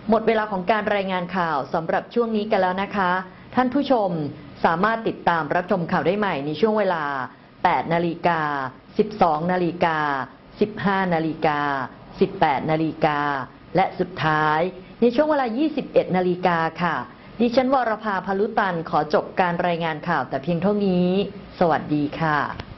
หมดเวลาของการรายงานข่าวสำหรับช่วงนี้กันแล้วนะคะ ท่านผู้ชมสามารถติดตามรับชมข่าวได้ใหม่ในช่วงเวลา 8 นาฬิกา 12 นาฬิกา 15 นาฬิกา 18 นาฬิกา และสุดท้ายในช่วงเวลา 21 นาฬิกาค่ะ ดิฉันวรภา พลุตันขอจบการรายงานข่าวแต่เพียงเท่านี้ สวัสดีค่ะ